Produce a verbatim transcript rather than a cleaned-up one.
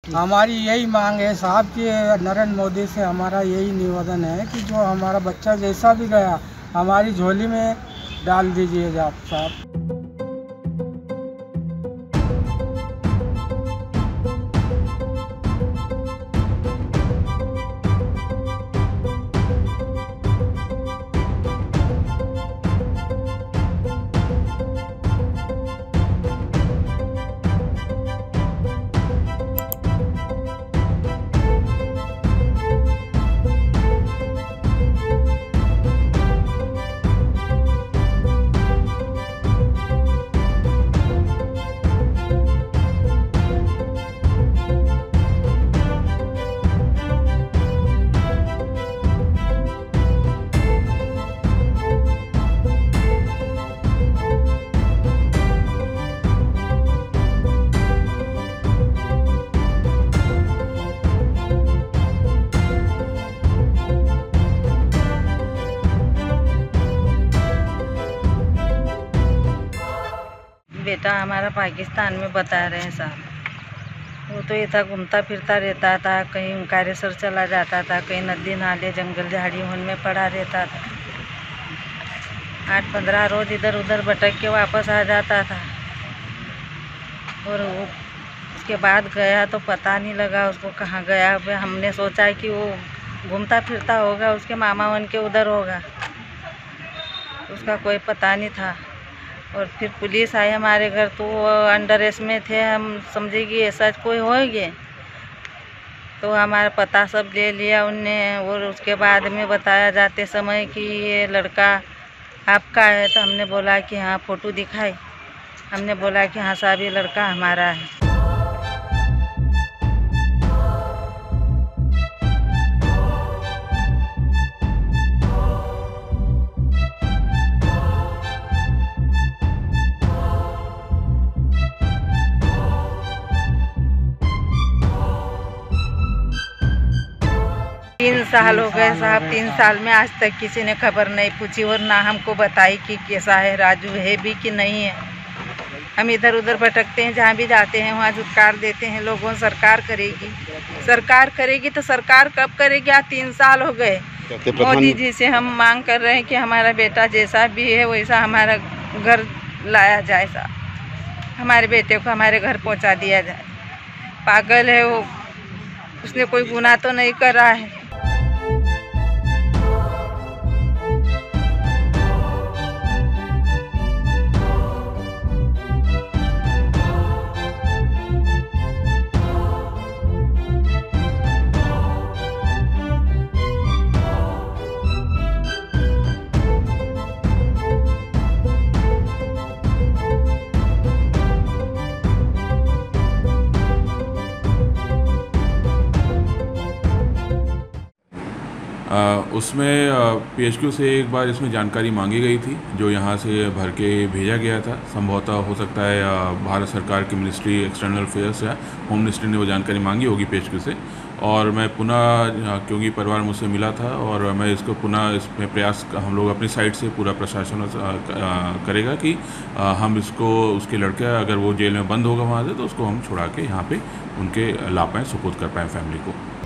हमारी यही मांग है साहब कि नरेंद्र मोदी से हमारा यही निवेदन है कि जो हमारा बच्चा जैसा भी गया हमारी झोली में डाल दीजिए आप साहब। बेटा हमारा पाकिस्तान में बता रहे हैं साहब, वो तो इतना घूमता फिरता रहता था, कहीं कार्यसर चला जाता था, कहीं नदी नाले जंगल झाड़ी में पड़ा रहता था। आठ पंद्रह रोज इधर उधर भटक के वापस आ जाता था और वो उसके बाद गया तो पता नहीं लगा उसको कहाँ गया। हमने सोचा कि वो घूमता फिरता होगा, उसके मामा वन के उधर होगा, उसका कोई पता नहीं था। और फिर पुलिस आई हमारे घर तो वो अंडर एज में थे, हम समझे कि ऐसा कोई होगी, तो हमारा पता सब ले लिया उनने। और उसके बाद में बताया जाते समय कि ये लड़का आपका है, तो हमने बोला कि हाँ, फ़ोटो दिखाई, हमने बोला कि हाँ साहब ये लड़का हमारा है। तीन साल हो गए साहब, तीन साल में आज तक किसी ने खबर नहीं पूछी और ना हमको बताई कि कैसा है, राजू है भी कि नहीं है। हम इधर उधर भटकते हैं, जहाँ भी जाते हैं वहाँ झुटकार देते हैं लोगों। सरकार करेगी, सरकार करेगी तो सरकार कब करेगी? आज तीन साल हो गए। मोदी जी से हम मांग कर रहे हैं कि हमारा बेटा जैसा भी है वैसा हमारा घर लाया जाए साहब, हमारे बेटे को हमारे घर पहुँचा दिया जाए। पागल है वो, उसने कोई गुनाह तो नहीं करा है। आ, उसमें पीएचक्यू से एक बार इसमें जानकारी मांगी गई थी, जो यहाँ से भर के भेजा गया था। संभवतः हो सकता है भारत सरकार की मिनिस्ट्री एक्सटर्नल अफेयर्स या होम मिनिस्ट्री ने वो जानकारी मांगी होगी पीएचक्यू से। और मैं पुनः, क्योंकि परिवार मुझसे मिला था, और मैं इसको पुनः इसमें प्रयास हम लोग अपनी साइड से पूरा प्रशासन करेगा कि हम इसको, उसके लड़के अगर वो जेल में बंद होगा वहाँ से, तो उसको हम छुड़ा के यहाँ पे उनके ला पाएँ, सुपुर्द कर पाएँ फैमिली को।